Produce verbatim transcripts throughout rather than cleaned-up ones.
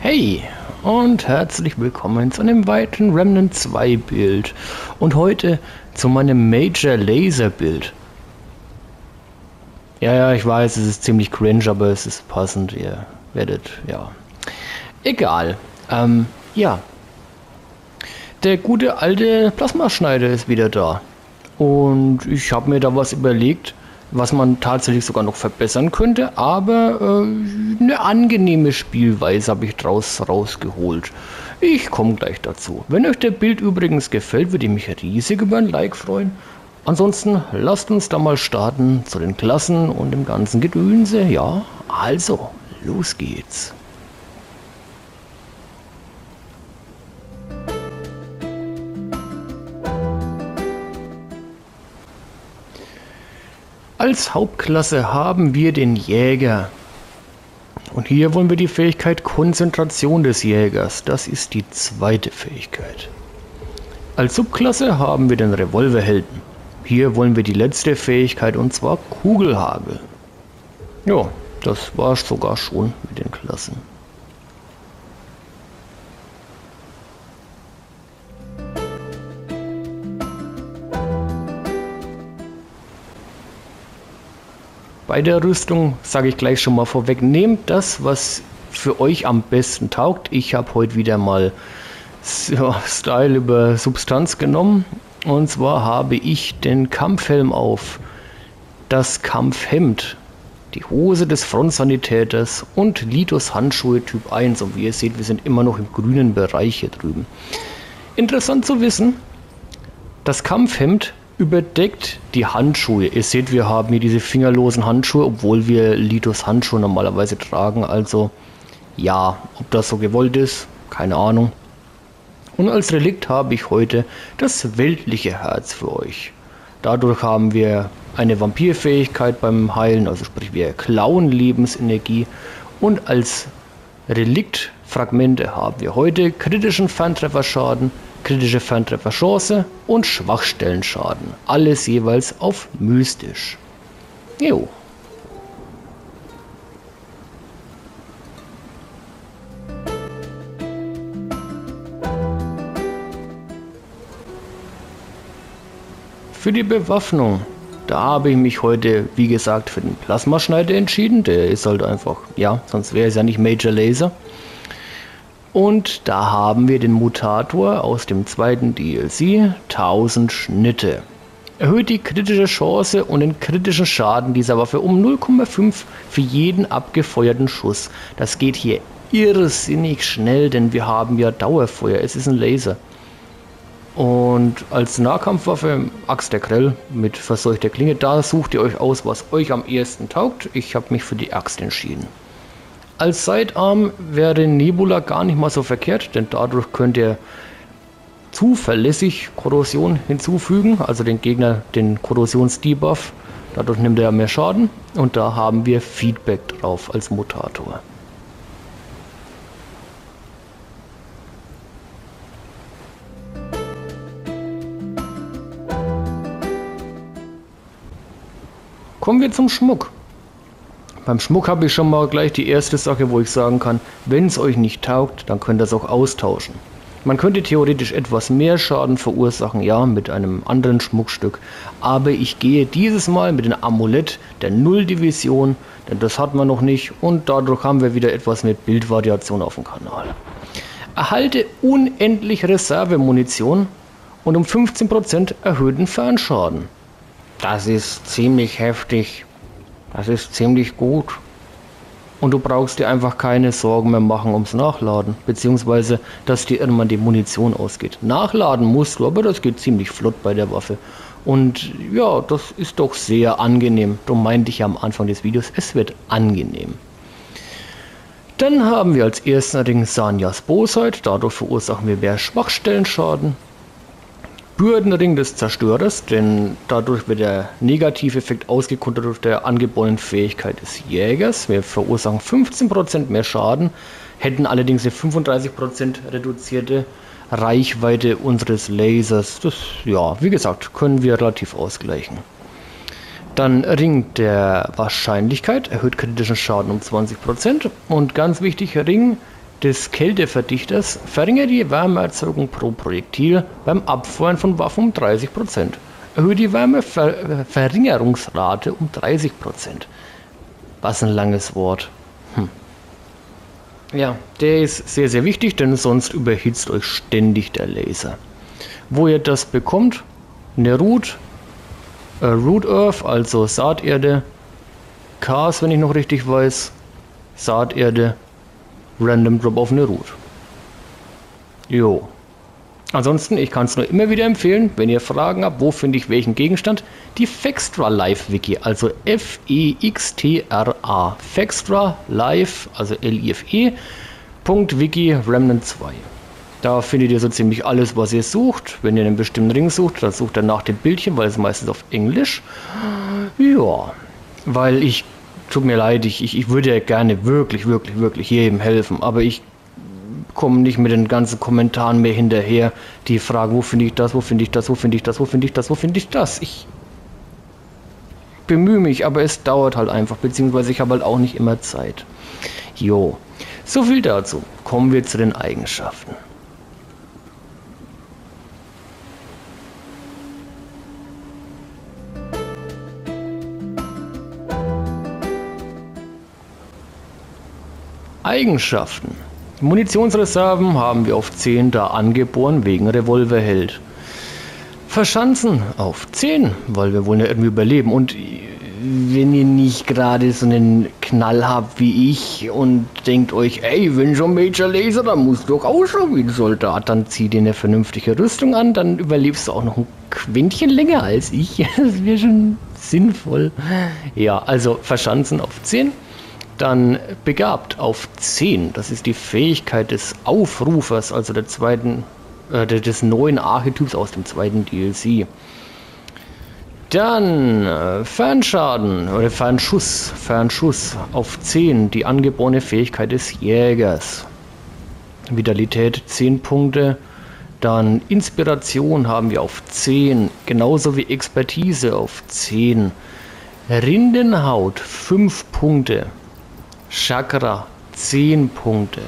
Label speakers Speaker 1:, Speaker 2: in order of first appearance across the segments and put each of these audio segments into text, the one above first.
Speaker 1: Hey und herzlich willkommen zu einem weiteren Remnant zwei Bild und heute zu meinem Major Lazer Bild. Ja, ja, ich weiß, es ist ziemlich cringe, aber es ist passend, ihr werdet, ja. Egal, ähm, ja. Der gute alte Plasmaschneider ist wieder da und ich habe mir da was überlegt, was man tatsächlich sogar noch verbessern könnte, aber äh, eine angenehme Spielweise habe ich draus rausgeholt. Ich komme gleich dazu. Wenn euch der Bild übrigens gefällt, würde ich mich riesig über ein Like freuen. Ansonsten lasst uns da mal starten zu den Klassen und dem ganzen Gedönse. Ja, also, los geht's. Als Hauptklasse haben wir den Jäger. Und hier wollen wir die Fähigkeit Konzentration des Jägers. Das ist die zweite Fähigkeit. Als Subklasse haben wir den Revolverhelden. Hier wollen wir die letzte Fähigkeit, und zwar Kugelhagel. Ja, das war sogar schon mit den Klassen. Bei der Rüstung sage ich gleich schon mal vorweg, nehmt das, was für euch am besten taugt. Ich habe heute wieder mal ja, Style über Substanz genommen. Und zwar habe ich den Kampfhelm auf, das Kampfhemd, die Hose des Frontsanitäters und Litos Handschuhe Typ eins. Und wie ihr seht, wir sind immer noch im grünen Bereich hier drüben. Interessant zu wissen, das Kampfhemd überdeckt die Handschuhe. Ihr seht, wir haben hier diese fingerlosen Handschuhe, obwohl wir Litos Handschuhe normalerweise tragen. Also ja, ob das so gewollt ist, keine Ahnung. Und als Relikt habe ich heute das weltliche Herz für euch. Dadurch haben wir eine Vampirfähigkeit beim Heilen, also sprich wir klauen Lebensenergie. Und als Reliktfragmente haben wir heute kritischen Ferntrefferschaden, kritische Ferntrefferchance und Schwachstellenschaden. Alles jeweils auf mystisch. Jo. Für die Bewaffnung, da habe ich mich heute, wie gesagt, für den Plasmaschneider entschieden. Der ist halt einfach, ja, sonst wäre es ja nicht Major Lazer. Und da haben wir den Mutator aus dem zweiten D L C, tausend Schnitte. Erhöht die kritische Chance und den kritischen Schaden dieser Waffe um null Komma fünf für jeden abgefeuerten Schuss. Das geht hier irrsinnig schnell, denn wir haben ja Dauerfeuer, es ist ein Laser. Und als Nahkampfwaffe Axt der Grell mit verseuchter Klinge, da sucht ihr euch aus, was euch am ehesten taugt. Ich habe mich für die Axt entschieden. Als Sidearm wäre Nebula gar nicht mal so verkehrt, denn dadurch könnt ihr zuverlässig Korrosion hinzufügen, also den Gegner den Korrosionsdebuff. Dadurch nimmt er mehr Schaden und da haben wir Feedback drauf als Mutator. Kommen wir zum Schmuck. Beim Schmuck habe ich schon mal gleich die erste Sache, wo ich sagen kann, wenn es euch nicht taugt, dann könnt ihr es auch austauschen. Man könnte theoretisch etwas mehr Schaden verursachen, ja, mit einem anderen Schmuckstück. Aber ich gehe dieses Mal mit dem Amulett der Null-Division, denn das hat man noch nicht und dadurch haben wir wieder etwas mit Bildvariation auf dem Kanal. Erhalte unendlich Reservemunition und um fünfzehn Prozent erhöhten Fernschaden. Das ist ziemlich heftig. Das ist ziemlich gut. Und du brauchst dir einfach keine Sorgen mehr machen ums Nachladen. Beziehungsweise, dass dir irgendwann die Munition ausgeht. Nachladen musst du, aber das geht ziemlich flott bei der Waffe. Und ja, das ist doch sehr angenehm. Darum meinte ich ja am Anfang des Videos, es wird angenehm. Dann haben wir als ersten den Sanyas Bosheit. Dadurch verursachen wir mehr Schwachstellenschaden. Bürdenring des Zerstörers, denn dadurch wird der Negativeffekt ausgekontert durch der angeborenen Fähigkeit des Jägers. Wir verursachen fünfzehn Prozent mehr Schaden, hätten allerdings eine fünfunddreißig Prozent reduzierte Reichweite unseres Lasers. Das, ja, wie gesagt, können wir relativ ausgleichen. Dann Ring der Wahrscheinlichkeit, erhöht kritischen Schaden um zwanzig Prozent. Und ganz wichtig, Ring des Kälteverdichters verringert die Wärmeerzeugung pro Projektil beim Abfeuern von Waffen um dreißig Prozent. Erhöht die Wärmeverringerungsrate um dreißig Prozent. Was ein langes Wort. Hm. Ja, der ist sehr, sehr wichtig, denn sonst überhitzt euch ständig der Laser. Wo ihr das bekommt, eine Root, äh, Root Earth, also Saaterde, Cars, wenn ich noch richtig weiß, Saaterde, Random Drop auf eine Root. Jo. Ansonsten, ich kann es nur immer wieder empfehlen, wenn ihr Fragen habt, wo finde ich welchen Gegenstand, die Fextra Live Wiki, also F E X T R A, Fextra Live, also L I F E, Wiki Remnant zwei. Da findet ihr so ziemlich alles, was ihr sucht. Wenn ihr einen bestimmten Ring sucht, dann sucht ihr nach dem Bildchen, weil es meistens auf Englisch. Ja, weil ich, tut mir leid, ich, ich, ich würde ja gerne wirklich, wirklich, wirklich jedem helfen, aber ich komme nicht mit den ganzen Kommentaren mehr hinterher, die fragen, wo finde ich das, wo finde ich das, wo finde ich das, wo finde ich das, wo finde ich das. Ich bemühe mich, aber es dauert halt einfach, beziehungsweise ich habe halt auch nicht immer Zeit. Jo, so viel dazu. Kommen wir zu den Eigenschaften. Eigenschaften. Munitionsreserven haben wir auf zehn, da angeboren wegen Revolverheld. Verschanzen auf zehn, weil wir wollen ja irgendwie überleben. Und wenn ihr nicht gerade so einen Knall habt wie ich und denkt euch, ey, wenn schon Major Laser, dann musst du doch auch schon wie ein Soldat, dann zieh dir eine vernünftige Rüstung an, dann überlebst du auch noch ein Quäntchen länger als ich. Das wäre schon sinnvoll. Ja, also verschanzen auf zehn. Dann begabt auf zehn, das ist die Fähigkeit des Aufrufers, also der zweiten, äh, des neuen Archetyps aus dem zweiten D L C. Dann äh, Fernschaden oder Fernschuss, Fernschuss auf zehn, die angeborene Fähigkeit des Jägers. Vitalität zehn Punkte. Dann Inspiration haben wir auf zehn, genauso wie Expertise auf zehn. Rindenhaut fünf Punkte. Chakra zehn Punkte.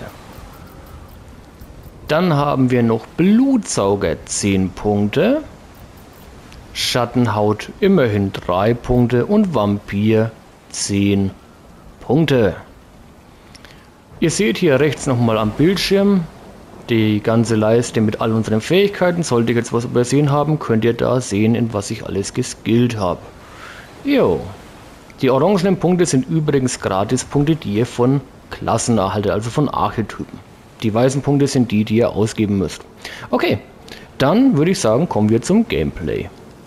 Speaker 1: Dann haben wir noch Blutsauger zehn Punkte. Schattenhaut immerhin drei Punkte und Vampir zehn Punkte. Ihr seht hier rechts nochmal am Bildschirm die ganze Leiste mit all unseren Fähigkeiten. Sollte ich jetzt was übersehen haben, könnt ihr da sehen, in was ich alles geskillt habe. Jo. Die orangenen Punkte sind übrigens Gratispunkte, die ihr von Klassen erhaltet, also von Archetypen. Die weißen Punkte sind die, die ihr ausgeben müsst. Okay, dann würde ich sagen, kommen wir zum Gameplay.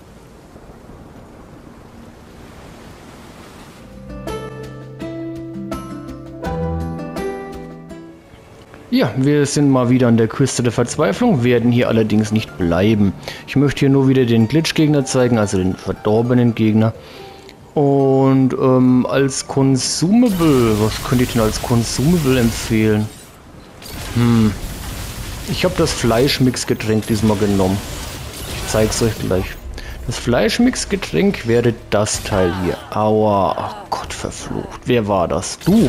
Speaker 1: Ja, wir sind mal wieder an der Küste der Verzweiflung, werden hier allerdings nicht bleiben. Ich möchte hier nur wieder den Glitch-Gegner zeigen, also den verdorbenen Gegner. Und ähm, als Consumable, was könnte ich denn als Consumable empfehlen? Hm, ich habe das Fleischmixgetränk diesmal genommen. Ich zeige es euch gleich. Das Fleischmixgetränk wäre das Teil hier. Aua, ach Gott verflucht. Wer war das? Du!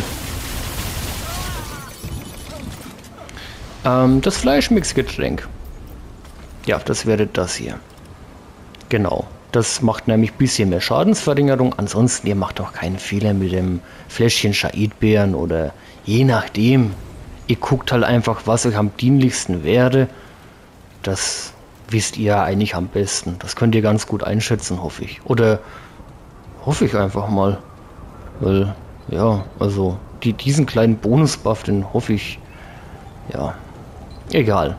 Speaker 1: Ähm, das Fleischmixgetränk. Ja, das wäre das hier. Genau. Das macht nämlich ein bisschen mehr Schadensverringerung. Ansonsten, ihr macht auch keinen Fehler mit dem Fläschchen Schaidbeeren oder je nachdem. Ihr guckt halt einfach, was euch am dienlichsten wäre. Das wisst ihr eigentlich am besten. Das könnt ihr ganz gut einschätzen, hoffe ich. Oder hoffe ich einfach mal. Weil, ja, also die, diesen kleinen Bonusbuff, den hoffe ich, ja, egal.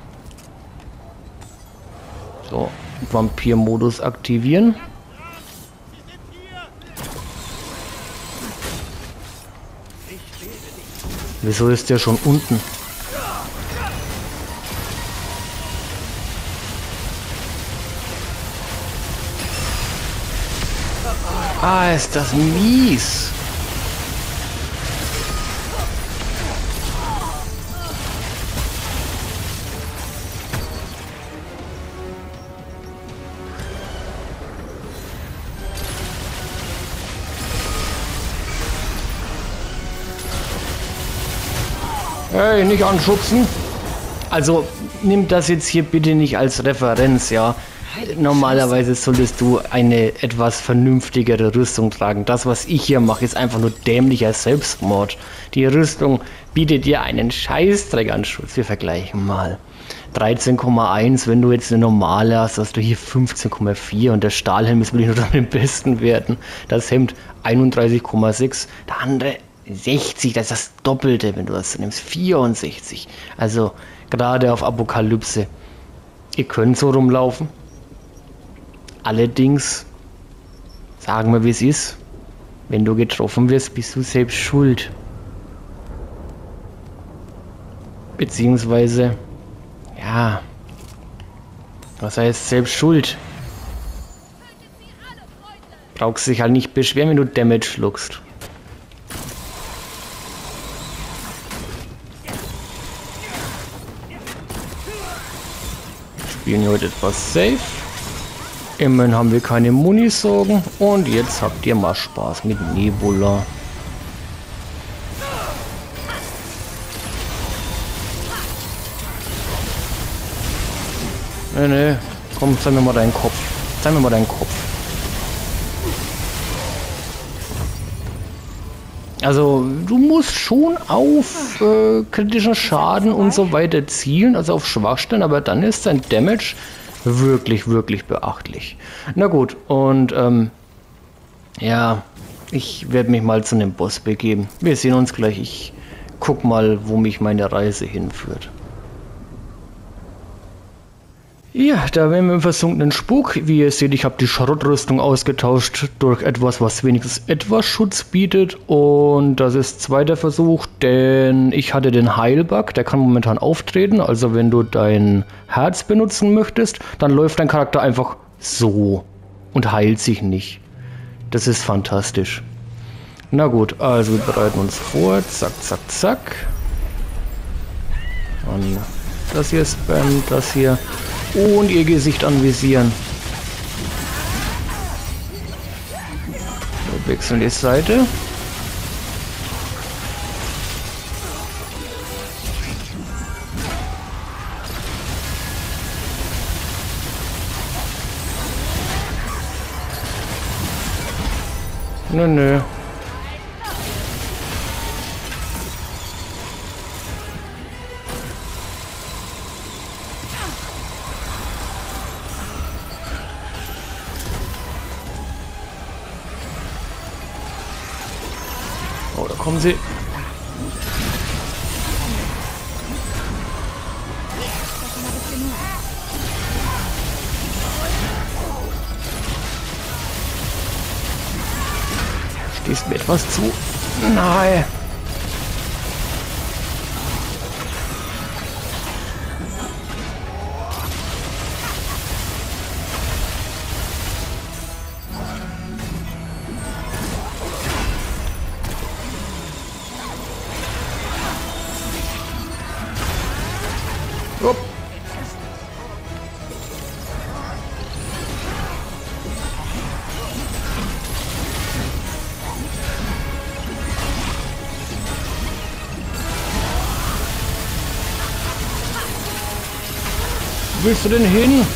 Speaker 1: So. Vampir-Modus aktivieren. Wieso ist der schon unten? Ah, ist das mies. Hey, nicht anschubsen. Also, nimm das jetzt hier bitte nicht als Referenz, ja. Normalerweise solltest du eine etwas vernünftigere Rüstung tragen. Das, was ich hier mache, ist einfach nur dämlicher Selbstmord. Die Rüstung bietet dir einen Scheißdreck an Schutz. Wir vergleichen mal. dreizehn Komma eins, wenn du jetzt eine normale hast, hast du hier fünfzehn Komma vier und der Stahlhelm ist wirklich nur am besten Werten. Das Hemd einunddreißig Komma sechs, der andere sechzig, das ist das Doppelte, wenn du das nimmst, vierundsechzig. Also gerade auf Apokalypse. Ihr könnt so rumlaufen. Allerdings, sagen wir wie es ist, wenn du getroffen wirst, bist du selbst schuld. Beziehungsweise, ja, was heißt selbst schuld? Brauchst dich halt nicht beschweren, wenn du Damage schluckst. Spielen hier heute etwas safe. Immerhin haben wir keine Munisorgen und jetzt habt ihr mal Spaß mit Nebula. Ne, ne, komm, zeig mir mal deinen Kopf. Zeig mir mal deinen Kopf. Also, du musst schon auf äh, kritischen Schaden und so weiter zielen, also auf Schwachstellen, aber dann ist dein Damage wirklich, wirklich beachtlich. Na gut, und ähm, ja, ich werde mich mal zu einem Boss begeben. Wir sehen uns gleich. Ich guck mal, wo mich meine Reise hinführt. Ja, da wären wir im versunkenen Spuk. Wie ihr seht, ich habe die Schrottrüstung ausgetauscht durch etwas, was wenigstens etwas Schutz bietet. Und das ist zweiter Versuch, denn ich hatte den Heilbug, der kann momentan auftreten. Also wenn du dein Herz benutzen möchtest, dann läuft dein Charakter einfach so und heilt sich nicht. Das ist fantastisch. Na gut, also wir bereiten uns vor. Zack, zack, zack. Und das hier spammt, das hier. Und ihr Gesicht anvisieren. Wir wechseln die Seite. Nö, nö. Oh, da kommen sie. Stehst mir etwas zu? Nein. Upp. Wo willst du denn hin?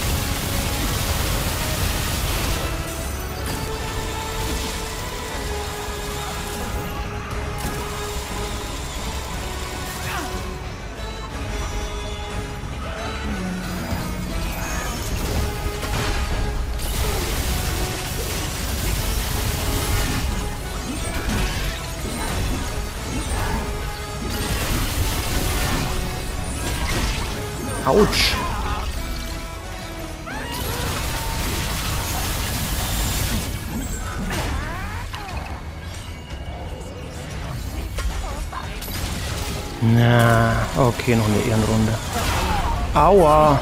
Speaker 1: Autsch. Na, okay, noch eine Ehrenrunde. Aua.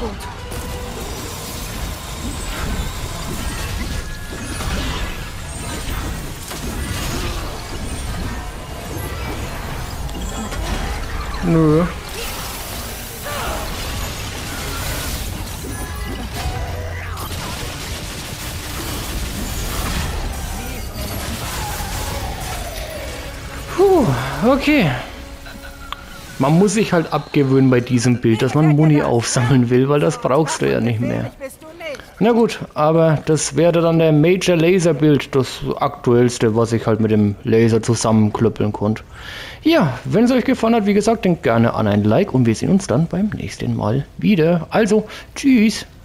Speaker 1: Nö. Puh, okay. Man muss sich halt abgewöhnen bei diesem Bild, dass man Muni aufsammeln will, weil das brauchst du ja nicht mehr. Na gut, aber das wäre dann der Major Laser Build, das aktuellste, was ich halt mit dem Laser zusammenklöppeln konnte. Ja, wenn es euch gefallen hat, wie gesagt, denkt gerne an ein Like und wir sehen uns dann beim nächsten Mal wieder. Also, tschüss!